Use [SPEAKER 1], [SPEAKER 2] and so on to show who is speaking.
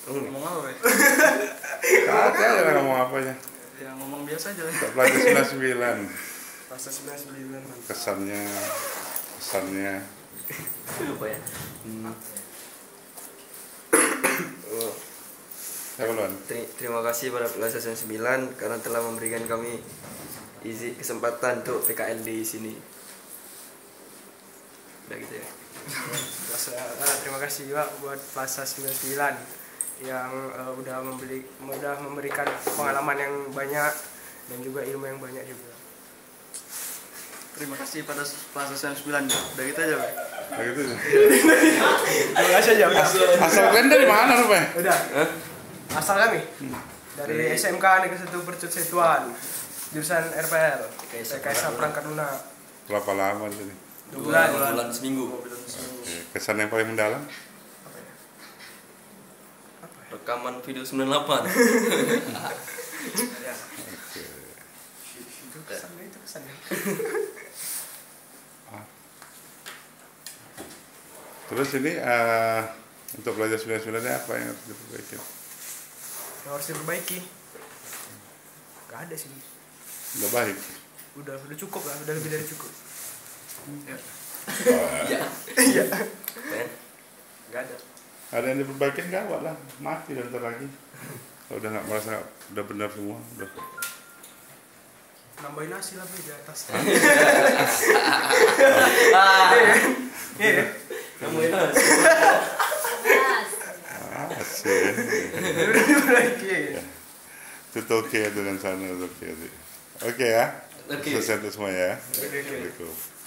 [SPEAKER 1] Ngomong apa, Pak?
[SPEAKER 2] Kata aja ngomong apa ya?
[SPEAKER 1] Ya ngomong biasa aja.
[SPEAKER 2] Tak pelajar 99.
[SPEAKER 3] Fase 99 mantap.
[SPEAKER 2] Kesannya.
[SPEAKER 1] Lupa ya.
[SPEAKER 4] Terima kasih pada Plaza 99 karena telah memberikan kami kesempatan untuk PKL di sini. Udah gitu ya.
[SPEAKER 3] Terima kasih juga buat Plaza 99 yang udah memberikan pengalaman yang banyak dan juga ilmu yang banyak juga.
[SPEAKER 1] Terima kasih pada Plaza 99. Udah gitu aja, Pak.
[SPEAKER 2] Nah, gitu aja.
[SPEAKER 3] Terima kasih aja udah.
[SPEAKER 2] Asal kalian dari mana, Rupe?
[SPEAKER 3] Udah. Asal kami dari SMK Negeri 1 Percut Setuan, jurusan RPL, Rekayasa Perangkat Lunak.
[SPEAKER 2] Berapa lama tadi?
[SPEAKER 3] 2 bulan.
[SPEAKER 4] Bulan seminggu.
[SPEAKER 2] Oke. Kesan yang paling mendalam?
[SPEAKER 4] Rekaman video 98.
[SPEAKER 3] Ya. Itu kesannya.
[SPEAKER 2] Terus ini untuk belajar 99 apa yang harus diperbaiki?
[SPEAKER 3] Yang harus diperbaiki. Gak ada sih.
[SPEAKER 2] Udah baik.
[SPEAKER 3] Udah cukup lah, udah lebih dari cukup.
[SPEAKER 1] Ya.
[SPEAKER 3] Iya.
[SPEAKER 4] Gak ada.
[SPEAKER 2] Ada yang diperbaiki nggak? Lah mati dan ntar lagi. Kalau udah nggak merasa udah benar semua, udah.
[SPEAKER 3] Nambahin nasi lah di atas. Iya.
[SPEAKER 4] Nambahin nasi.
[SPEAKER 2] Asik.
[SPEAKER 3] Diperbaiki.
[SPEAKER 2] Itu oke dengan sana, oke. Oke ya.
[SPEAKER 4] Oke.
[SPEAKER 2] Selesai itu semua ya.
[SPEAKER 3] Oke.
[SPEAKER 2] Assalamualaikum.